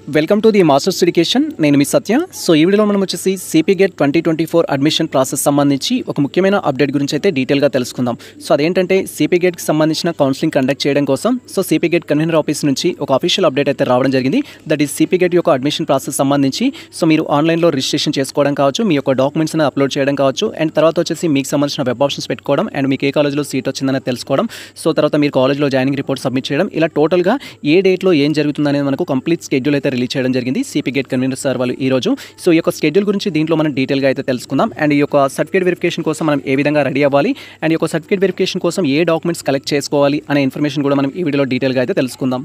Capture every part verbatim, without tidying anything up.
Welcome to the Masters Education. నేను మీ Satya. So ఈ వీడియోలో మనం వచ్చేసి CP GET twenty twenty four admission process సంబంధించి ఒక ముఖ్యమైన అప్డేట్ గురించి అయితే డీటెయిల్గా తెలుసుకుందాం. సో అదేంటంటే సిపి గేట్కి సంబంధించిన కౌన్సిలింగ్ కండక్ట్ చేయడం కోసం so CP GET convener office నుంచి ఒక అఫీషియల్ అప్డేట్ అయితే రావడం జరిగింది. దట్ ఈస్ సిపి గేట్ యొక్క అడ్మిషన్ ప్రాసెస్ సంబంధించి సో మీరు ఆన్లైన్లో రిజిస్ట్రేషన్ చేసుకోవడం కావచ్చు, మీ యొక్క డాక్యుమెంట్స్ అనేది అప్లోడ్ చేయడం కావచ్చు, అండ్ తర్వాత వచ్చేసి మీకు సంబంధించిన వెబ్ ఆప్షన్స్ పెట్టుకోవడం, అండ్ మీకు ఏ కాలేజ్లో సీట్ వచ్చిందని తెలుసుకోవడం, సో తర్వాత మీరు కాలేజ్లో జాయినింగ్ రిపోర్ట్ సబ్మిట్ చేయడం, ఇలా టోటల్గా ఏ డేట్లో ఏం జరుగుతుందనేది మనకు కంప్లీట్ స్కెడ్యూల్ అయితే రిలీజ్ చేయడం జరిగింది సిపి గేట్ కన్వీనర్ సార్ వాళ్ళు ఈ రోజు. సో ఈ యొక్క స్కెడ్యూల్ గురించి దీంట్లో మనం డీటెయిల్గా అయితే తెలుసుకుందాం. అండ్ ఈ యొక్క సర్టిఫికేట్ వెరిఫికేషన్ కోసం మనం ఏ విధంగా రెడీ అవ్వాలి, అండ్ ఈ యొక్క సర్టిఫికేట్ వెరిఫికేషన్ కోసం ఏ డాక్యుమెంట్స్ కలెక్ట్ చేసుకోవాలి అనే ఇన్ఫర్మేషన్ కూడా మనం ఈ వీడియోలో డీటెయిల్గా అయితే తెలుసుకుందాం.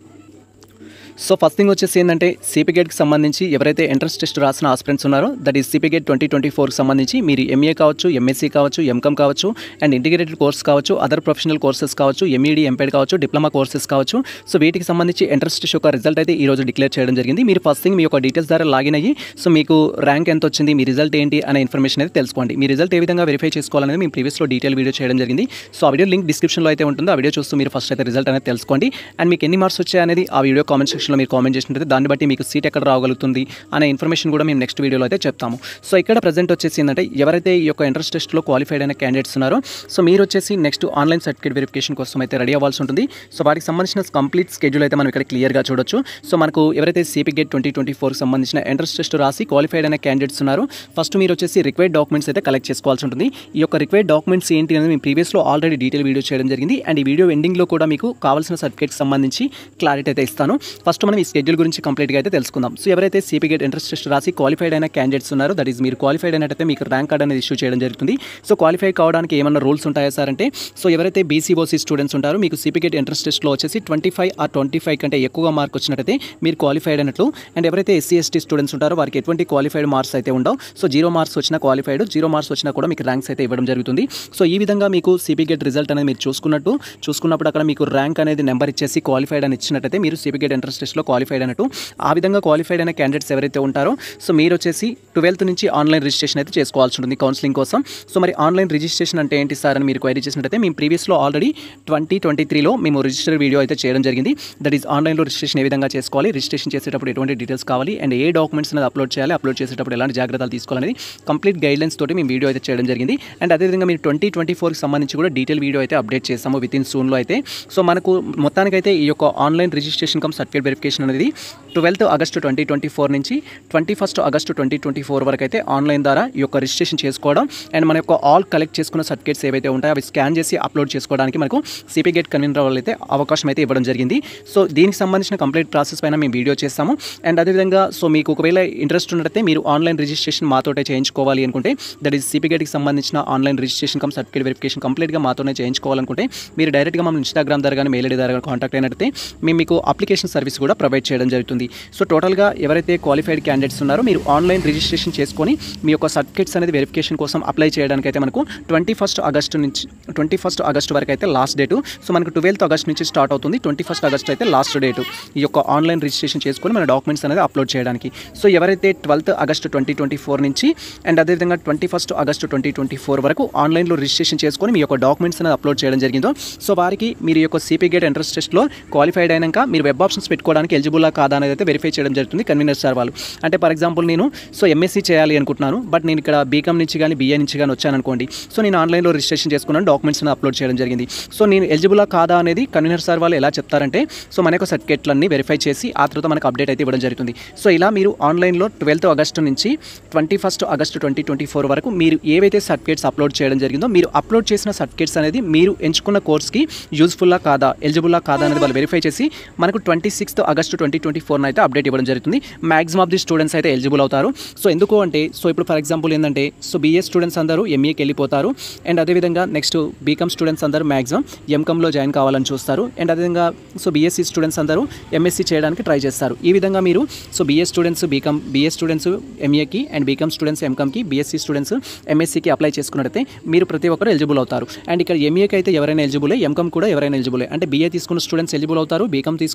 సో ఫస్ట్ థింగ్ వచ్చేసి ఏంటంటే సిపి గేట్కి సంబంధించి ఎవరైతే ఎంట్రన్స్ టెస్ట్ రాసిన ఆస్పిరెంట్స్ ఉన్నారో that is CP GET twenty twenty ఫోర్కి సంబంధించి మీరు ఎంఏ కావచ్చు, ఎంఎస్సీ కావచ్చు, ఎంకామ్ కావచ్చు, అండ్ ఇంటిగ్రేటెడ్ కోర్స్ కావచ్చు, అదర్ ప్రొఫెషనల్ కోర్సెస్ కావచ్చు, ఎంఈడి, ఎంపీఎడ్ కావచ్చు, డిప్లొమా కోర్సెస్ కావచ్చు. సో వీటికి సంబంధించి ఎంట్రన్స్ టెస్ట్ యొక్క రిజల్ట్ అయితే ఈ రోజు డిక్లేర్ చేయడం జరిగింది. మీరు ఫస్ట్ థింగ్ మీ యొక్క డీటెయిల్స్ ద్వారా లాగిన్ అయ్యి సో మీకు ర్యాంక్ ఎంత వచ్చింది, మీ రిజల్ట్ ఏంటి అనే ఇన్ఫర్మేషన్ అయితే తెలుసుకోండి. మీ రిజల్ట్ ఏ విధంగా వెరిఫై చేసుకోవాలనేది మేము ప్రీవియస్లో డీటెయిల్ వీడియో చేయడం జరిగింది. సో ఆ వీడియో లింక్ డిస్క్రిప్షన్లో అయితే ఉంటుంది. ఆ వీడియో చూస్తూ మీరు ఫస్ట్ అయితే రిజల్ట్ అనేది తెలుసుకోండి. అండ్ మీకు ఎన్ని మార్క్స్ వచ్చాయనేది ఆ వీడియో కామెంట్ సెక్షన్లో మీరు కామెంట్ చేసినట్టు దాన్ని బట్టి మీకు సీట్ ఎక్కడ రాగలుగుతుంది అనే ఇన్ఫర్మేషన్ కూడా మేము నెక్స్ట్ వీడియోలో అయితే చెప్తాము. సో ఇక్కడ ప్రజెంట్ వచ్చేసి ఏంటంటే ఎవరైతే ఈ యొక్క ఎంట్రన్స్ టెస్ట్లో క్వాలిఫైడ్ అయిన క్యాండిడేట్స్ ఉన్నారో సో మీరు వచ్చేసి నెక్స్ట్ ఆన్లైన్ సర్టిఫికేట్ వెరిఫికేషన్ కోసం అయితే రెడీ అవ్వాల్సి ఉంటుంది. సో వాటికి సంబంధించిన కంప్లీట్ స్కెడ్యూల్ అయితే మనం ఇక్కడ క్లియర్గా చూడొచ్చు. సో మనకు ఎవరైతే సిపి గేట్ ట్వంటీ ట్వంటీ ఫోర్కి సంబంధించిన ఎంట్రన్స్ టెస్ట్ రాసి క్వాలిఫైడ్ అయిన క్యాండిడేట్స్ ఉన్నారో ఫస్ట్ మీరు వచ్చేసి రిక్వైర్డ్ డాక్యుమెంట్స్ అయితే కలెక్ట్ చేసుకోవాల్సి ఉంటుంది. ఈ యొక్క రిక్వైర్డ్ డాక్యుమెంట్స్ ఏంటి అనేది మేము ప్రీవియస్లో ఆల్రెడీ డీటెయిల్ వీడియో చేయడం జరిగింది. అండ్ ఈ వీడియో ఎండింగ్లో కూడా మీకు కావాల్సిన సర్టిఫికేట్కి సంబంధించి క్లారిటీ అయితే ఇస్తాను. ఫస్ట్ మనం ఈ స్కెడ్యూల్ గురించి కంప్లీట్గా అయితే తెలుసుకుందాం. సో ఎవరైతే సిపి గేట్ ఎంట్రన్స్ టెస్ట్ రాసి క్వాలిఫైడ్ అయిన క్యాండిడేట్స్ ఉన్నారో దట్ ఈస్ మీరు క్వాలిఫైడ్ అయినట్టయితే మీకు ర్యాంక్ కార్డ్ అనేది ఇష్యూ చేయడం జరుగుతుంది. సో క్వాలిఫై కావడానికి ఏమన్నా రూల్స్ ఉంటాయా సార్ అంటే సో ఎవరైతే బీసీఓసీ స్టూడెంట్స్ ఉంటారో మీకు సిపి గేట్ ఎంట్రన్స్ టెస్ట్లో వచ్చేసి ట్వంటీ ఫైవ్ ఆ ట్వంటీ ఫైవ్ కంటే ఎక్కువగా మార్క్ వచ్చినట్టయితే మీరు క్వాలిఫైడ్ అయినట్లు. అండ్ ఎవరైతే ఎస్సీ ఎస్టీ స్టూడెంట్స్ ఉంటారో వారికి ఎటువంటి క్వాలిఫైడ్ మార్క్స్ అయితే ఉండవు. సో జీరో మార్క్స్ వచ్చినా క్వాలిఫైడ్, జీరో మార్క్స్ వచ్చినా కూడా మీకు ర్యాంక్స్ అయితే ఇవ్వడం జరుగుతుంది. సో ఈ విధంగా మీకు సిపి గేట్ రిజల్ట్ అనేది మీరు చూసుకున్నట్టు చూసుకున్నప్పుడు అక్కడ మీకు ర్యాంక్ అనేది నెంబర్ ఇచ్చేసి క్వాలిఫైడ్ అని ఇచ్చినట్టయితే మీరు సిపి గేట్ ఎంట్రన్స్ టెస్ట్లో క్వాలిఫైడ్ అయినట్టు. ఆ విధంగా క్వాలిఫైడ్ అయిన క్యాండిడేట్స్ ఎవరైతే ఉంటారో సో మీరు వచ్చేసి ట్వెల్త్ నుంచి ఆన్లైన్ రిజిస్ట్రేషన్ అయితే చేసుకోవాల్సి ఉంటుంది కౌన్సిలింగ్ కోసం. సో మరి ఆన్లైన్ రిజిస్ట్రేషన్ అంటే ఏంటి సార్ అని మీరు క్వైరీ చేసినట్టయితే మేము ప్రీవియస్లో ఆల్రెడీ ట్వంటీ ట్వంటీ త్రీలో మేము రిజిస్టర్ వీడియో అయితే చేయడం జరిగింది. దట్ ఈస్ ఆన్లైన్లో రిజిస్ట్రేషన్ ఏ విధంగా చేసుకోవాలి, రిజిస్ట్రేషన్ చేసేటప్పుడు ఎటువంటి డీటెయిల్స్ కావాలి, అండ్ ఏ డాక్యుమెంట్స్ అనేది అప్లోడ్ చేయాలి, అప్లోడ్ చేసేటప్పుడు ఎలాంటి జాగ్రత్తలు తీసుకోవాలనేది కంప్లీట్ గైడ్లైన్స్ తోటి మేము వీడియో అయితే చేయడం జరిగింది. అండ్ అదేవిధంగా మీరు ట్వంటీ ట్వంటీ ఫోర్కి సంబంధించి కూడా డీటెయిల్ వీడియో అయితే అప్డేట్ చేస్తాము విత్ ఇన్ సూన్లో అయితే. సో మనకు మొత్తానికైతే ఈ యొక్క online registration cum certificate verification అనేది twelfth August twenty twenty four నుంచి twenty first August twenty twenty four వరకు అయితే ఆన్లైన్ ద్వారా ఈ యొక్క రిజిస్ట్రేషన్ చేసుకోవడం అండ్ మన యొక్క ఆల్ కలెక్ట్ చేసుకున్న సర్టిఫికేట్స్ ఏవైతే ఉంటాయో అవి స్కాన్ చేసి అప్లోడ్ చేసుకోవడానికి మనకు సిపి గేట్ కన్వీనర్ వాళ్ళు అయితే అవకాశం అయితే ఇవ్వడం జరిగింది. సో దీనికి సంబంధించిన కంప్లీట్ ప్రాసెస్ పైన మేము వీడియో చేస్తాము. అండ్ అదేవిధంగా సో మీకు ఒకవేళ ఇంట్రెస్ట్ ఉన్నట్టయితే మీరు ఆన్లైన్ రిజిస్ట్రేషన్ మాతోటే చేయించుకోవాలి అనుకుంటే దట్ ఈస్ సిపి గేట్కి సంబంధించిన online registration cum certificate verification కంప్లీట్గా మాతోనే చేయించుకోవాలనుకుంటే మీరు డైరెక్ట్గా మనం ఇన్స్టాగ్రామ్ ద్వారా కానీ మెయిల్ ఐడి ద్వారా కాంటాక్ట్ అయినట్టయితే మేము మీకు అప్లికేషన్ సర్వీస్ కూడా ప్రొవైడ్ చేయడం జరుగుతుంది. సో టోటల్గా ఎవరైతే క్వాలిఫైడ్ క్యాండిడేట్స్ ఉన్నారో మీరు ఆన్లైన్ రిజిస్ట్రేషన్ చేసుకొని మీ యొక్క సర్టిఫికేట్స్ అనేది వెరిఫికేషన్ కోసం అప్లై చేయడానికి అయితే మనకు ట్వంటీ ఫస్ట్ ఆగస్టు నుంచి ట్వంటీ ఫస్ట్ ఆగస్టు వరకు అయితే లాస్ట్ డేటు. సో మనకు ట్వెల్త్ ఆగస్ట్ నుంచి స్టార్ట్ అవుతుంది, ట్వంటీ ఫస్ట్ ఆగస్ట్ అయితే లాస్ట్ డేటు ఈ యొక్క ఆన్లైన్ రిజిస్ట్రేషన్ చేసుకొని మన డాక్యుమెంట్స్ అనేది అప్లోడ్ చేయడానికి. సో ఎవరైతే twelfth August twenty twenty four నుంచి అండ్ అదేవిధంగా twenty first August twenty twenty four వరకు ఆన్లైన్లో రిజిస్ట్రేషన్ చేసుకొని మీ యొక్క డాక్యుమెంట్స్ అనేది అప్లోడ్ చేయడం జరిగిందో సో వారికి మీరు యొక్క సిపి గేట్ ఎంట్రన్స్ టెస్ట్లో క్వాలిఫైడ్ అయినాక మీరు వెబ్ ఆప్షన్స్ పెట్టుకోవడానికి ఎలిజిబుల్లా కాదా అనేది అయితే వెరిఫై చేయడం జరుగుతుంది కన్వీనర్ సార్ వాళ్ళు. అంటే ఫర్ ఎగ్జాంపుల్ నేను సో ఎంఎస్సీ చేయాలి అనుకుంటున్నాను, బట్ నేను ఇక్కడ బీకామ్ నుంచి కానీ బీఏ నుంచి కానీ వచ్చాను అనుకోండి. సో నేను ఆన్లైన్లో రిజిస్ట్రేషన్ చేసుకున్నాను, డాక్యుమెంట్స్ అప్లోడ్ చేయడం జరిగింది. సో నేను ఎలిజిబుల్లా కాదా అనేది కన్వీనర్ సార్ వాళ్ళు ఎలా చెప్తారంటే సో మన యొక్క సర్టిఫికేట్లన్నీ వెరిఫై చేసి ఆ తర్వాత మనకు అప్డేట్ అయితే ఇవ్వడం జరుగుతుంది. సో ఇలా మీరు ఆన్లైన్లో ట్వెల్త్ ఆగస్టు నుంచి twenty first August twenty twenty four వరకు మీరు ఏవైతే సర్టిఫికేట్స్ అప్లోడ్ చేయడం జరిగిందో మీరు అప్లోడ్ చేసిన సర్టిఫికేట్స్ అనేది మీరు ఎంచుకున్న కోర్స్కి యూజ్ఫుల్లా కాదా, ఎలిజిబుల్లా కాదా అనేది వాళ్ళు వెరిఫై చేసి మనకు twenty sixth August twenty twenty four అయితే అప్డేట్ ఇవ్వడం జరుగుతుంది. మ్యాక్సిమం ఆఫ్ ది స్టూడెంట్స్ అయితే ఎలిజిబుల్ అవుతారు. సో ఎందుకు అంటే సో ఇప్పుడు ఫర్ ఎగ్జాంపుల్ ఏంటంటే సో బీఏ స్టూడెంట్స్ అందరూ ఎంఏకి వెళ్ళిపోతారు. అండ్ అదేవిధంగా నెక్స్ట్ బీకామ్ స్టూడెంట్స్ అందరూ మ్యాక్సిమం ఎంకామ్లో జాయిన్ కావాలని చూస్తారు. అండ్ అదేవిధంగా సో బీఎస్సీ స్టూడెంట్స్ అందరూ ఎంఎస్సీ చేయడానికి ట్రై చేస్తారు. ఈ విధంగా మీరు so BA students BCom BA students ఎంఏకి and BCom students ఎంకామ్కి, BSc students ఎంఎస్సీకి అప్లై చేసుకున్నట్టయితే మీరు ప్రతి ఒక్కరు ఎలిజిబుల్ అవుతారు. అండ్ ఇక్కడ ఎంఏకి అయితే ఎవరైనా ఎలిజిబులే, ఎంకామ్ కూడా ఎవరైనా ఎలిజిబులే. అంటే బీఏ తీసుకున్న స్టూడెంట్స్ ఎలిజిబుల్ అవుతారు, బీకామ్ తీసుకున్న స్టూడెంట్స్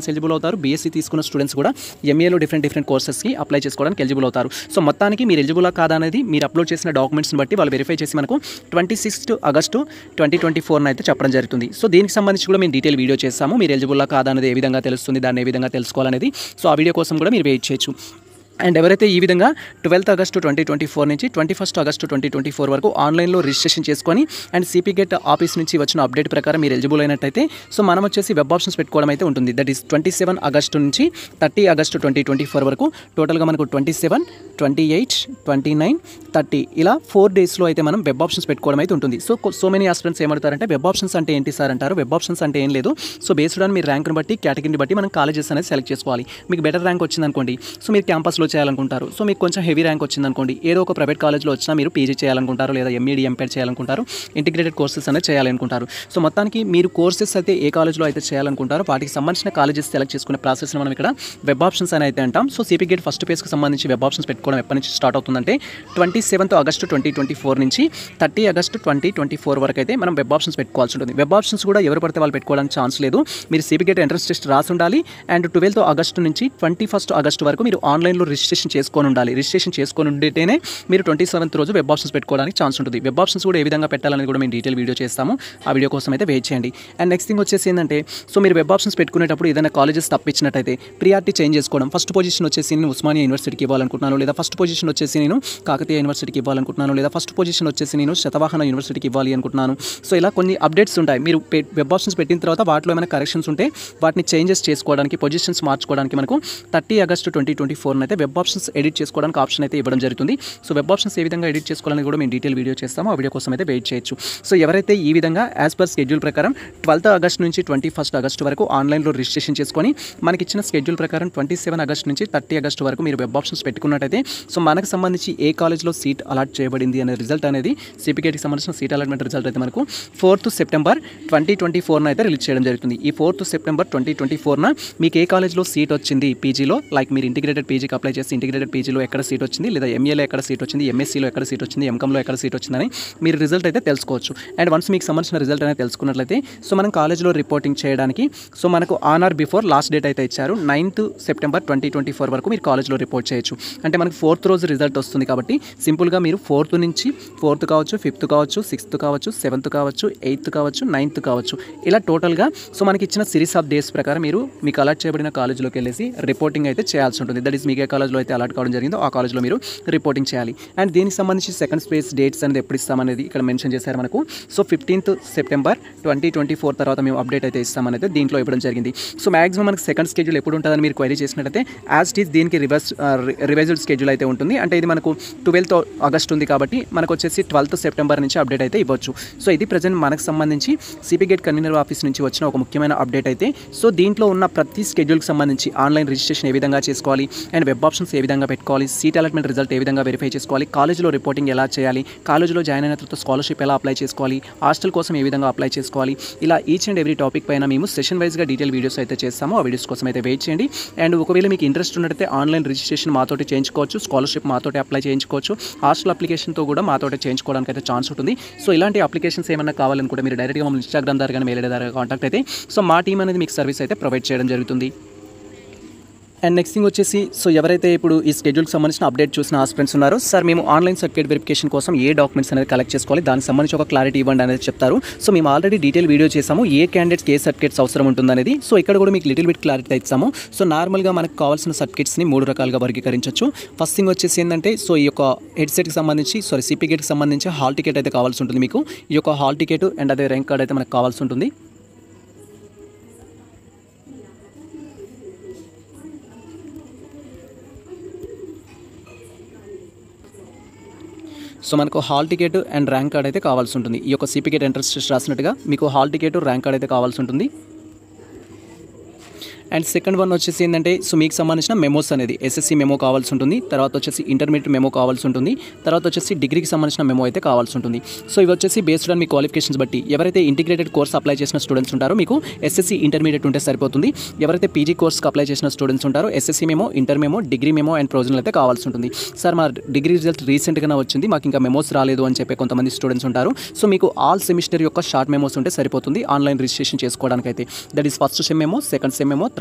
స్టూడెంట్స్ ఎలిజిబుల్ అవుతారు. బీఎస్సీ తీసుకున్న స్టూడెంట్స్ కూడా ఎంఏలో డిఫరెంట్ డిఫరెంట్ కోర్సెస్కి అప్లై చేసుకోవడానికి ఎలిజిబుల్ అవుతారు. సో మొత్తానికి మీరు ఎలిజిబుల్ కాదా అనేది మీరు అప్లోడ్ చేసిన డాక్యుమెంట్స్ని బట్టి వాళ్ళు వెరిఫై చేసి మనకు twenty sixth August twenty twenty ఫోర్న అయితే చెప్పడం జరుగుతుంది. సో దీనికి సంబంధించి కూడా మేము డీటెయిల్ వీడియో చేస్తాము. మీరు ఎలిజిబుల్ కాదా అనేది ఏ విధంగా తెలుస్తుంది, దాన్ని ఏ విధంగా తెలుసుకోవాలనేది. సో ఆ వీడియో కోసం కూడా మీరు వెయిట్ చేయొచ్చు. అండ్ ఎవరైతే ఈ విధంగా twelfth August twenty twenty four నుంచి twenty first August twenty twenty four వరకు ఆన్లైన్లో రిజిస్ట్రేషన్ చేసుకొని అండ్ సిపి గేట్ ఆఫీస్ నుంచి వచ్చిన అప్డేట్ ప్రకారం మీరు ఎలిజిబుల్ అయినట్టయితే సో మనం వచ్చేసి వెబ్ ఆప్షన్స్ పెట్టుకోవడం అయితే ఉంటుంది. That is twenty seven August నుంచి thirty August twenty twenty four వరకు టోటల్గా మనకు twenty seven twenty eight twenty nine thirty ఇలా ఫోర్ డేస్లో అయితే మనం వెబ్ ఆప్షన్స్ పెట్టుకోవడం అయితే ఉంటుంది. సో సో మెనీ ఆస్పిరెంట్స్ ఏమంటారంటే వెబ్ ఆప్షన్స్ అంటే ఏంటి సార్ అంటారు. వెబ్ ఆప్షన్స్ అంటే ఏం లేదు. సో బేస్డ్ ఆన్ మీ ర్యాంక్ని బట్టి కేటగిరీని బట్టి మనం కాలేజెస్ అనేది సెలెక్ట్ చేసుకోవాలి. మీకు బెటర్ ర్యాంక్ వచ్చిందనుకోండి సో మీరు క్యాంపస్లో చేయాలనుకుంటారు. సో మీకు కొంచెం హెవీ ర్యాంక్ వచ్చిందనుకోండి ఏదో ఒక ప్రైవేట్ కాలేజ్లో వచ్చినా మీరు పీజీ చేయాలనుకుంటారు, లేదా ఎంఈడి ఎంపీఎడ్ చేయాలనుకుంటారు, ఇంటిగ్రేటెడ్ కోర్సెస్ అనేది చేయాలనుకుంటారు. సో మొత్తానికి మీరు కోర్సెస్ అయితే ఏ కాలేజ్లో అయితే చేయాలనుకుంటారో వాటికి సంబంధించిన కాలేజెస్ సెలెక్ట్ చేసుకునే ప్రాసెస్ని మనం ఇక్కడ వెబ్ ఆప్షన్స్ అని అయితే అంటాం. సో సిపి గేట్ ఫస్ట్ ఫేజ్కి సంబంధించి వెబ్ ఆప్షన్స్ పెట్టుకోవడం ఎప్పటి నుంచి స్టార్ట్ అవుతుందంటే twenty seventh August twenty twenty four నుంచి thirty August twenty twenty four వరకు అయితే మనం వెబ్ ఆప్షన్స్ పెట్టుకోవాల్సి ఉంటుంది. వెబ్ ఆప్షన్స్ కూడా ఎవరు పడితే వాళ్ళు పెట్టుకోవడానికి ఛాన్స్ లేదు. మీరు సిపి గేట్ ఎంట్రన్స్ టెస్ట్ రాసి ఉండాలి. అండ్ ట్వెల్త్ ఆగస్టు నుంచి ట్వంటీ ఫస్ట్ ఆగస్టు వరకు మీరు ఆన్లైన్లో రిజిస్ట్రేషన్ చేసుకొని ఉండాలి. రిజిస్ట్రేషన్ చేసుకొని ఉంటేనే మీరు ట్వంటీ సెవెంత్ రోజు వెబ్ ఆప్షన్స్ పెట్టుకోవడానికి ఛాన్స్ ఉంటుంది. వెబ్ ఆప్షన్స్ కూడా ఏ విధంగా పెట్టాలని కూడా మేము డీటెయిల్ వీడియో చేస్తాము. ఆ వీడియో కోసం అయితే వెయిట్ చేయండి. అండ్ నెక్స్ట్ థింగ్ వచ్చేసి ఏంటంటే సో మీరు వెబ్ ఆప్షన్స్ పెట్టుకునేటప్పుడు ఏదైనా కాలేజెస్ తప్పించినట్టయితే ప్రియారిటీ చేంజ్ చేసుకోవడం. ఫస్ట్ పొజిషన్ వచ్చేసి నేను ఉస్మానియా యూనివర్సిటీకి ఇవ్వాలనుకుంటున్నాను, లేదా ఫస్ట్ పొజిషన్ వచ్చేసి నేను కాకతీయ యూనివర్సిటీకి ఇవ్వాలనుకుంటున్నాను, లేదా ఫస్ట్ పొజిషన్ వచ్చేసి నేను శతవాహన యూనివర్సిటీకి ఇవ్వాలి అనుకుంటున్నాను. సో ఇలా కొన్ని అప్డేట్స్ ఉంటాయి. మీరు వెబ్ ఆప్షన్స్ పెట్టిన తర్వాత వాటిలో ఏమైనా కరెక్షన్స్ ఉంటే వాటిని చేంజెస్ చేసుకోవడానికి, పొజిషన్స్ మార్చుకోవడానికి మనకు thirty August twenty twenty four అయితే వెబ్ ఆప్షన్స్ ఎడిట్ చేసుకోవడానికి ఆప్షన్ అయితే ఇవ్వడం జరుగుతుంది. సో వెబ్ ఆప్షన్స్ ఏ విధంగా ఎడిట్ చేసుకోవాలని కూడా మేము డీటెయిల్ వీడియో చేస్తాము. ఆ వీడియో కోసం అయితే వెయిట్ చేయొచ్చు. సో ఎవరైతే ఈ విధంగా యాజ్ పర్ స్కెడ్యూల్ ప్రకారం ట్వెల్త్ ఆగస్ట్ నుంచి ట్వంటీ ఫస్ట్ ఆగస్ట్ వరకు ఆన్లైన్లో రిజిస్ట్రేషన్ చేసుకొని మనకి ఇచ్చిన స్కెడ్యూల్ ప్రకారం ట్వంటీ సెవెన్ ఆగస్ట్ నుంచి థర్టీ ఆగస్ట్ వరకు మీరు వెబ్ ఆప్షన్స్ పెట్టుకున్నట్టయితే సో మనకు సంబంధించి ఏ కాలేజ్లో సీట్ అలాట్ చేయబడింది అనే రిజల్ట్ అనేది సిపికేట్కి సంబంధించిన సీట్ అలాట్మెంట్ రిజల్ట్ అయితే మనకు ఫోర్త్ సెప్టెంబర్ ట్వంటీ ట్వంటీ ఫోర్న అయితే రిలీజ్ చేయడం జరుగుతుంది. ఈ ఫోర్త్ సెప్టెంబర్ ట్వంటీ ట్వంటీ ఫోర్న మీకు ఏ కాలేజ్లో సీట్ వచ్చింది పీజీలో, లైక్ మీరు ఇంటిగ్రేటెడ్ పీజీకి అప్లై చేసి ఇంటిగ్రేటెడ్ పీజీలో ఎక్కడ సీట్ వచ్చింది, లేదా ఎంఏలో ఎక్కడ సీట్ వచ్చింది, ఎంఎస్సీలో ఎక్కడ సీట్ వచ్చింది, ఎంకామ్లో ఎక్కడ సీట్ వచ్చిందని మీరు రిజల్ట్ అయితే తెలుసుకోవచ్చు. అండ్ వన్స్ మీకు సంబంధించిన రిజల్ట్ అనేది తెలుసుకున్నట్లయితే సో మనం కాలేజ్లో రిపోర్టింగ్ చేయడానికి సో మనకు on or before last date అయితే ఇచ్చారు. Ninth September twenty twenty four వరకు మీరు కాలేజ్లో రిపోర్ట్ చేయొచ్చు. అంటే మనకు ఫోర్త్ రోజు రిజల్ట్ వస్తుంది కాబట్టి సింపుల్గా మీరు ఫోర్త్ నుంచి ఫోర్త్ కావచ్చు, ఫిఫ్త్ కావచ్చు, సిక్స్త్ కావచ్చు, సెవెంత్ కావచ్చు, ఎయిత్ కావచ్చు, నైన్త్ కావచ్చు, ఇలా టోటల్గా సో మనకి ఇచ్చిన సిరీస్ ఆఫ్ డేస్ ప్రకారం మీరు మీకు అలాట్ చేయబడిన కాలేజ్లోకి వెళ్ళేసి రిపోర్టింగ్ అయితే చేయాల్సి ఉంటుంది. దట్ ఈస్ మీకు ఏ కాలేజ్లో అయితే అలాట్ కావడం జరిగిందో ఆ కాలేజ్లో మీరు రిపోర్టింగ్ చేయాలి. అండ్ దీనికి సంబంధించి సెకండ్ స్పేస్ డేట్స్ అనేది ఎప్పుడు ఇస్తామనేది ఇక్కడ మెన్షన్ చేశారు మనకు. So fifteenth September twenty twenty four తర్వాత మేము అప్డేట్ అయితే ఇస్తామనేది దీంట్లో ఇవ్వడం జరిగింది. సో మాక్సిమం మనకి సెకండ్ స్కెడ్యూల్ ఎప్పుడు ఉంటుందని మీరు క్వైరీ చేసినట్టయితే యాజ్ ఇట్ ఈస్ దీనికి రివర్స్ రివైజ్డ్ స్కెడ్యూల్ అయితే ఉంటుంది. అంటే ఇది మనకు ట్వెల్త్ ఆగస్ట్ ఉంది కాబట్టి మనకు వచ్చేసి ట్వెల్త్ సెప్టెంబర్ నుంచి అప్డేట్ అయితే ఇవ్వచ్చు. సో ఇది ప్రజెంట్ మనకు సంబంధించి సిపి గేట్ కన్వీనర్ ఆఫీస్ నుంచి వచ్చిన ఒక ముఖ్యమైన అప్డేట్ అయితే. సో దీంట్లో ఉన్న ప్రతి స్కెడ్యూల్కి సంబంధించి ఆన్లైన్ రిజిస్ట్రేషన్ ఏ విధంగా చేసుకోవాలి, అండ్ వెబ్ ఆప్షన్స్ ఏ విధంగా పెట్టుకోవాలి, సీట్ అలాట్మెంట్ రిజల్ట్ ఏ విధంగా వెరిఫై చేసుకోవాలి, కాలేజ్లో రిపోర్టింగ్ ఎలా చేయాలి, కాలేజ్లో జాయిన్ అయిన తర్వాత స్కాలర్షిప్ ఎలా అప్లై చేసుకోవాలి, హాస్టల్ కోసం ఏ విధంగా అప్లై చేసుకోవాలి, ఇలా ఈచ్ అండ్ ఎవ్రీ టాపిక్ పైన మేము సెషన్ వైజ్గా డీటెయిల్ వీడియోస్ అయితే చేస్తాము. ఆ వీడియోస్ కోసం అయితే వెయిట్ చేయండి. అండ్ ఒకవేళ మీకు ఇంట్రెస్ట్ ఉన్నట్టయితే ఆన్లైన్ రిజిస్ట్రేషన్ మాతోటి చేయించుకోవచ్చు, స్కాలర్షిప్ మాతోటి అప్లై చేయించుకోవచ్చు, హాస్టల్ అప్లికేషన్తో కూడా మాతోటి చేయించుకోవడానికి అయితే ఛాన్స్ ఉంటుంది. సో ఇలాంటి అప్లికేషన్స్ ఏమైనా కావాలని కూడా మీరు డైరెక్ట్గా మమ్మల్ని ఇన్స్టాగ్రామ్ ద్వారా కానీ మెయిల్ ద్వారా కాంటాక్ట్ అయితే సో మా టీం అనేది మీకు సర్వీస్ అయితే ప్రొవైడ్ చేయడం జరుగుతుంది. అండ్ నెక్స్ట్ థింగ్ వచ్చేసి సో ఎవరైతే ఇప్పుడు ఈ స్కెడ్యూల్కి సంబంధించిన అప్డేట్ చూసిన ఆస్పిరెంట్స్ ఉన్నారో సార్ మేము ఆన్లైన్ సర్టిఫికేట్ వెరిఫికేషన్ కోసం ఏ డాక్యుమెంట్స్ అనేది కలెక్ట్ చేసుకోవాలి, దానికి సంబంధించి ఒక క్లారిటీ ఇవ్వండి అనేది చెప్తారు. సో మేము ఆల్రెడీ డీటెయిల్ వీడియో చేసాము ఏ క్యాండిడేట్స్కి ఏ సర్టిఫికేట్స్ అవసరం ఉంటుందనేది. సో ఇక్కడ కూడా మీకు లిటిల్ బిట్ క్లారిటీ ఇస్తాము. సో నార్మల్గా మనకు కావాల్సిన సర్టిఫికేట్స్ని మూడు రకాలుగా వర్గీకరించవచ్చు. ఫస్ట్ థింగ్ వచ్చేసి ఏంటంటే సో ఈ యొక్క హెడ్సెట్కి సంబంధించి సారీ సిపి గేట్కి సంబంధించి హాల్ టికెట్ అయితే కావాల్సి ఉంటుంది. మీకు ఈ యొక్క హాల్ టికెట్ అండ్ అదే ర్యాంక్ కార్డ్ అయితే మనకు కావాల్సి ఉంటుంది. సో మనకు hall ticket and rank card అయితే కావాల్సి ఉంటుంది. ఈ యొక్క సిపి గేట్ ఎంట్రన్స్ టెస్ట్ రాసినట్టుగా మీకు హాల్ టికెట్ ర్యాంక్ కార్డ్ అయితే కావాల్సి ఉంటుంది. అండ్ సెకండ్ వన్ వచ్చేసి ఏంటంటే సో మీకు సంబంధించిన మెమోస్ అనేది ఎస్ఎస్సి మెమో కావాల్సి ఉంటుంది, తర్వాత వచ్చేసి ఇంటర్మీడియట్ మెమో కావాల్సి ఉంటుంది, తర్వాత వచ్చేసి డిగ్రీకి సంబంధించిన మెమో అయితే కావాల్సి ఉంటుంది. సో ఇవి వచ్చేసి బేస్డ్ ఆన్ మీ క్వాలిఫికేషన్స్ బట్టి ఎవరైతే ఇంటిగ్రేటెడ్ కోర్స్ అప్లై చేసిన స్టూడెంట్స్ ఉంటారో మీకు ఎస్ఎస్సి ఇంటర్మీడియట్ ఉంటే సరిపోతుంది. ఎవరైతే పీజీ కోర్స్కి అప్లై చేసిన స్టూడెంట్స్ ఉంటారో SSC memo, inter memo, degree memo and provisional అయితే కావాల్సి ఉంటుంది. సార్ మా డిగ్రీ రిజల్ట్ రీసెంట్గానే వచ్చింది, మాకు ఇంకా మెమోస్ రాలేదు అని చెప్పే కొంతమంది స్టూడెంట్స్ ఉంటారు. సో మీకు ఆల్ సెమిస్టర్ యొక్క షార్ట్ మెమోస్ ఉంటే సరిపోతుంది ఆన్లైన్ రిజిస్ట్రేషన్ చేసుకోవడానికి అయితే. That is first sem memo, second sem memo, third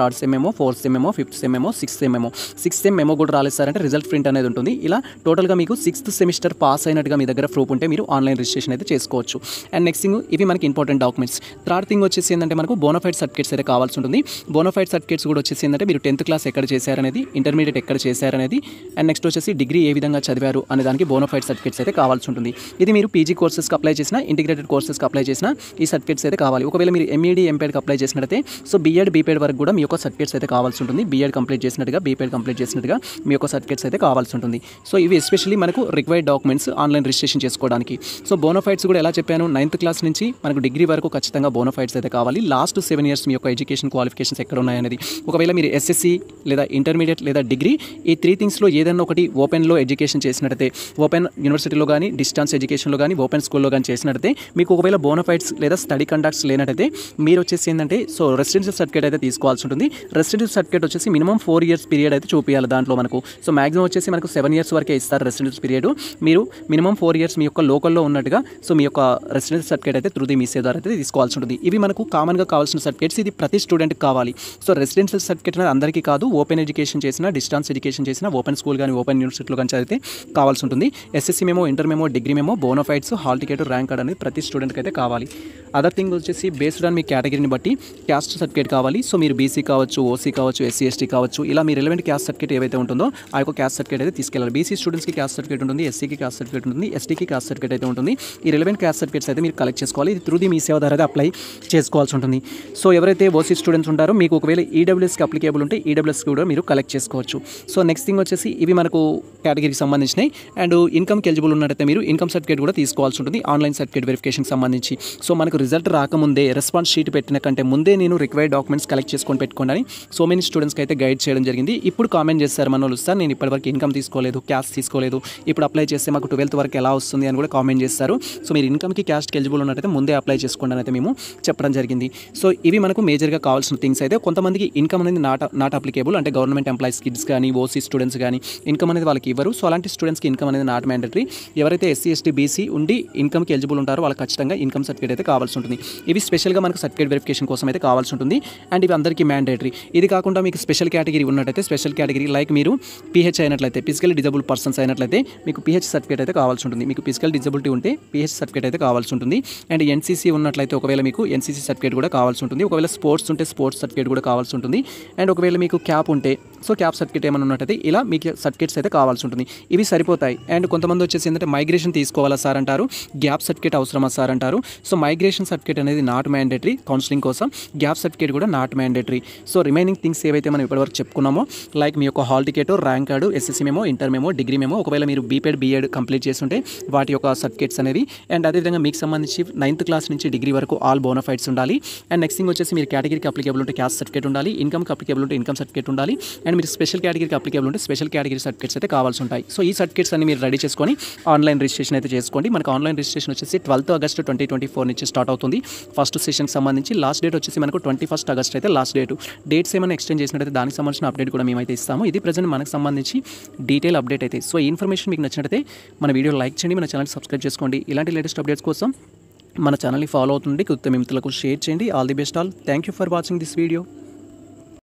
third sem ఏమో, ఫోర్త్ సెమ్ ఏమో, ఫిఫ్త్ సెమ్ ఏమో, సిక్స్త్ సెమ్ ఏమో. సిక్స్త్ సెమ్ మెమో కూడా రాలేదు సార్ అంటే రిజల్ట్ ప్రింట్ అనేది ఉంటుంది. ఇలా టోటల్గా మీకు సిక్స్త్ సెమిస్టర్ పాస్ అయినట్టుగా మీ దగ్గర ప్రూఫ్ ఉంటే మీరు ఆన్లైన్ రిజిస్ట్రేషన్ అయితే చేసుకోవచ్చు. అండ్ నెక్స్ట్ థింగ్ ఇవి మనకి ఇంపార్టెంట్ డాక్యుమెంట్స్. థర్డ్ థింగ్ వచ్చేసి ఏంటంటే మనకు బోనఫైడ్ సర్టిఫికేట్స్ అయితే కావాల్సి ఉంటుంది. బోనఫైడ్ సర్టిఫికేట్స్ కూడా వచ్చేసి ఏంటంటే మీరు టెన్త్ క్లాస్ ఎక్కడ చేశారనేది, ఇంటర్మీడియట్ ఎక్కడ చేశారనేది, అండ్ నెక్స్ట్ వచ్చేసి డిగ్రీ ఏ విధంగా చదివారు అనే దానికి బోనఫైడ్ సర్టిఫికేట్స్ అయితే కావాల్సి ఉంటుంది. ఇది మీరు పీజీ కోర్సెస్కి అప్లై చేసిన, ఇంటిగ్రేటెడ్ కోర్సెస్కి అప్లై చేసిన ఈ సర్టిఫికేట్స్ అయితే కావాలి. ఒకవేళ మీరు ఎంఈడి ఎంపీఎడ్కి అప్లై చేసినట్లయితే సో బీఎడ్ బీపీఎడ్ వరకు కూడా మీ యొక్క సర్టిఫికేట్స్ అయితే కావాల్సి ఉంటుంది. బీఎడ్ కంప్లీట్ చేసినట్టుగా, బీపీఎడ్ కంప్లీట్ చేసినట్టుగా మీ యొక్క సర్టిఫికేట్స్ అయితే కావాల్సి ఉంటుంది. సో ఇవి ఎస్పెషల్లీ మనకు రిక్వైర్డ్ డాక్యుమెంట్స్ ఆన్లైన్ రిజిస్ట్రేషన్ చేసుకోవడానికి. సో బోనఫైడ్స్ కూడా ఎలా చెప్పాను, నైన్త్ క్లాస్ నుంచి మనకు డిగ్రీ వరకు ఖచ్చితంగా బోనఫైడ్స్ అయితే కావాలి. లాస్ట్ సెవెన్ ఇయర్స్ మీ యొక్క ఎడ్యుకేషన్ క్వాలిఫికేషన్స్ ఎక్కడ ఉన్నాయనేది. ఒకవేళ మీరు ఎస్ఎస్సి లేదా ఇంటర్మీడియట్ లేదా డిగ్రీ ఈ త్రీ థింగ్స్లో ఏదైనా ఒకటి ఓపెన్లో ఎడ్యుకేషన్ చేసినట్టయితే, ఓపెన్ యూనివర్సిటీలో కానీ, డిస్టెన్స్ ఎడ్యుకేషన్లో కానీ, ఓపెన్ స్కూల్లో కానీ చేసినట్టయితే మీకు ఒకవేళ బోనఫైడ్స్ లేదా స్టడీ కండక్ట్స్ లేనట్టయితే మీరు వచ్చేసి ఏంటంటే సో రెసిడెన్షియల్ సర్టిఫికేట్ అయితే తీసుకోవాల్సి ఉంటుంది. రెసిడెన్షియల్ సర్టిఫికేట్ వచ్చేసి మినిమం ఫోర్ ఇయర్స్ పీరియడ్ అయితే చూపించాలి దాంట్లో మనకు. సో మాక్సిమం వచ్చేసి మనకు సెవెన్ ఇయర్స్ వరకే ఇస్తారు రెసిడెన్షియల్ పీరియడ్. మీరు మినిమం ఫోర్ ఇయర్స్ మీ యొక్క లోకల్లో ఉన్నట్టుగా సో మీ యొక్క రెసిడెన్షియల్ సర్టిఫికేట్ అయితే త్రూ ది మీ సేవ ద్వారా అయితే తీసుకోవాల్సి ఉంటుంది. ఇవి మనకు కామన్గా కావాల్సిన సర్టిఫికేట్స్. ఇది ప్రతి స్టూడెంట్కి కావాలి. సో రెసిడెన్షియల్ సర్టిఫికేట్ అనేది అందరికీ కాదు, ఓపెన్ ఎడ్యుకేషన్ చేసిన, డిస్టెన్స్ ఎడ్యుకేషన్ చేసిన, ఓపెన్ స్కూల్ కానీ, ఓపెన్ యూనివర్సిటీలో కానీ చదివితే కావాల్సి ఉంటుంది. SSC memo, inter memo, degree memo, bonafides, hall ticket, rank card అనేది ప్రతి స్టూడెంట్కి అయితే కావాలి. అదర్ థింగ్ వచ్చేసి బేస్డ్ ఆన్ మీ కేటగిరీని బట్టి క్యాస్ట్ సర్టిఫికేట్ కావాలి. సో మీరు బీసీ కావచ్చు, ఓసీ కావచ్చు, ఎస్సీ ఎస్టీ కావచ్చు, ఇలా మీ రిలవెంట్ క్యాస్ట్ సర్టిఫికేట్ ఏవైతే ఉంటుందో ఆ యొక్క క్యాస్ట్ సర్టిఫికేట్ అయితే తీసుకెళ్ళాలి. బీసీ స్టూడెంట్స్కి క్యాస్ట్ సర్టిఫికేట్ ఉంటుంది, ఎస్సీకి క్యాస్ట్ సర్టిఫికేట్ ఉంటుంది, ఎస్టీకి క్యాస్ట్ సర్టిఫికేట్ అయితే ఉంటుంది. ఈ రిలవెంట్ క్యాస్ట్ సర్టిఫికేట్స్ అయితే మీరు కలెక్ట్ చేసుకోవాలి. ఇది త్రూ ది మీ సేవ ద్వారా అయితే అప్లై చేసుకోవాల్సి ఉంటుంది. సో ఎవరైతే ఓసీ స్టూడెంట్స్ ఉంటారో మీకు ఒకవేళ ఈడబ్ల్యూఎస్కి అప్లికేబుల్ ఉంటే ఈడబ్ల్యూఎస్ కూడా మీరు కలెక్ట్ చేసుకోవచ్చు. సో నెక్స్ట్ థింగ్ వచ్చేసి ఇవి మనకు కేటగిరీకి సంబంధించినవి. అండ్ ఇన్కమ్కి ఎలిజిబుల్ ఉన్నట్టయితే మీరు ఇన్కమ్ సర్టిఫికేట్ కూడా తీసుకోవాల్సి ఉంటుంది ఆన్లైన్ సర్టిఫికేట్ వెరిఫికేషన్కి సంబంధించి. సో మనకు రిజల్ట్ రాకముందే, రెస్పాన్స్ షీట్ పెట్టిన కంటే ముందే నేను రిక్వైర్డ్ డాక్యుమెంట్స్ కలెక్ట్ చేసుకొని పెట్టుకోండి అని సో మెనీ స్టూడెంట్స్కి అయితే గైడ్ చేయడం జరిగింది. ఇప్పుడు కామెంట్ చేస్తారు మన వాళ్ళు, సార్ నేను ఇప్పటివరకు ఇన్కమ్ తీసుకోలేదు, క్యాస్ట్ తీసుకోలేదు, ఇప్పుడు అప్లై చేస్తే మాకు ట్వెల్త్ వరకు ఎలా వస్తుంది అని కూడా కామెంట్ చేస్తారు. సో మీరు ఇన్కమ్కి క్యాస్ట్కి ఎలిజిబుల్ ఉన్నట్టయితే ముందే అప్లై చేసుకోండి అని అయితే మేము చెప్పడం జరిగింది. సో ఇవి మనకు మేజర్గా కావాల్సిన థింగ్స్ అయితే. కొంతమందికి ఇన్కమ్ అనేది నాట్ నాట్ అప్లికేబుల్, అంటే గవర్నమెంట్ ఎంప్లాయీస్ కిడ్స్ కానీ, ఓసీ స్టూడెంట్స్ కానీ ఇన్కమ్ అనేది వాళ్ళకి ఇవ్వరు. సో అలాంటి స్టూడెంట్స్కి ఇన్కమ్ అనేది నాట్ మ్యాండటరీ. ఎవరైతే ఎస్సీ ఎస్టీ బీసీ ఉండి ఇన్కమ్కి ఎలిజిబుల్ ఉంటారో వాళ్ళకి ఖచ్చితంగా ఇన్కమ్ సర్టిఫికేట్ అయితే కావాల్సి ఉంటుంది. ఇవి స్పెషల్గా మనకు సర్టిఫికేట్ వెరిఫికేషన్ కోసం అయితే కావాల్సి ఉంటుంది. అండ్ ఇవి అందరికీ మ్యాండేటరీ. ఇది కాకుండా మీకు స్పెషల్ కేటగిరీ ఉన్నట్టయితే, స్పెషల్ కేటగిరీ లైక్ మీరు పీహెచ్ అయినట్లయితే, ఫిజికల్ డిజబుల్ పర్సన్స్ అయినట్లయితే మీకు పీహెచ్ సర్టిఫికేట్ అయితే కావాల్సి ఉంటుంది. మీకు ఫిజికల్ డిజబిలిటీ ఉంటే పీహెచ్ సర్టిఫికేట్ అయితే కావాల్సి ఉంటుంది. అండ్ ఎన్సీసీ ఉన్నట్లయితే ఒకవేళ మీకు ఎన్సీసీ సర్టిఫికేట్ కూడా కావాల్సి ఉంటుంది. ఒకవేళ స్పోర్ట్స్ ఉంటే స్పోర్ట్స్ సర్టిఫికేట్ కూడా కావాల్సి ఉంటుంది. అండ్ ఒకవేళ మీకు క్యాప్ ఉంటే సో క్యాప్ సర్టిఫికేట్ ఏమైనా ఉన్నట్టయితే ఇలా మీకు సర్టిఫికేట్స్ అయితే కావాల్సి ఉంటుంది. ఇవి సరిపోతాయి. అండ్ కొంతమంది వచ్చేసి ఏంటంటే మైగ్రేషన్ తీసుకోవాలా సార్ అంటారు, గ్యాప్ సర్టిఫికేట్ అవసరమా సార్ అంటారు. సో మైగ్రేషన్ సర్టిఫికేట్ అనేది నాట్ మ్యాండేటరీ కౌన్సిలింగ్ కోసం, గ్యాప్ సర్టిఫికేట్ కూడా not mandatory. So remaining things ఏవైతే మనం ఇప్పటివరకు చెప్పుకున్నామో లైక్ మీ యొక్క hall ticket, rank card, SSC memo, inter memo, degree memo, ఒకవేళ మీరు బీపీఎడ్ బీఎడ్ కంప్లీట్ చేస్తుంటే వాటి యొక్క సర్టిఫికేట్స్ అనేవి. అండ్ అదేవిధంగా మీకు సంబంధించి నైన్త్ క్లాస్ నుంచి డిగ్రీ వరకు ఆల్ బోనఫైడ్స్ ఉండాలి. అండ్ నెక్స్ట్ థింగ్ వచ్చేసి మీరు కేటగిరీకి అప్లికేబుల్ ఉంటే క్యాస్ట్ సర్టిఫికేట్ ఉండాలి, ఇన్కమ్కి అప్లికేబుల్ ఉంటే ఇన్కమ్ సర్టిఫికేట్ ఉండాలి. అండ్ మీరు స్పెషల్ కేటగిరీకి అప్లికేబుల్ ఉంటే స్పెషల్ కేటగిరీ సర్టిఫికేట్స్ అయితే కావాల్సి ఉంటాయి. సో ఈ సర్టిఫికేట్స్ అన్ని మీరు రెడీ చేసుకొని ఆన్లైన్ రిజిస్ట్రేషన్ అయితే చేసుకోండి. మనకు ఆన్లైన్ రిజిస్ట్రేషన్ వచ్చేసి twelfth August twenty twenty four నుంచి స్టార్ట్ అవుతుంది. ఫస్ట్ సెషన్కి సంబంధించి లాస్ట్ డేట్ వచ్చేసి మనకు ట్వంటీ ఫస్ట్ ఆగస్ట్ అయితే లాస్ట్ డేట్. డేట్స్ ఏమైనా ఎక్స్టెండ్ చేసినట్టయితే దానికి సంబంధించిన అప్డేట్ కూడా మేమైతే ఇస్తాము. ఇది ప్రజెంట్ మనకు సంబంధించి డీటెయిల్ అప్డేట్ అయితే. సో ఈ ఇన్ఫర్మేషన్ మీకు నచ్చినట్టయితే మన వీడియో లైక్ చేయండి, మన ఛానల్ సబ్స్క్రైబ్ చేసుకోండి. ఇలాంటి లేటెస్ట్ అప్డేట్స్ కోసం మన ఛానల్ని ఫాలో అవుతుండే కొత్త మిత్రులకు షేర్ చేయండి. All the best all. Thank you for watching this video.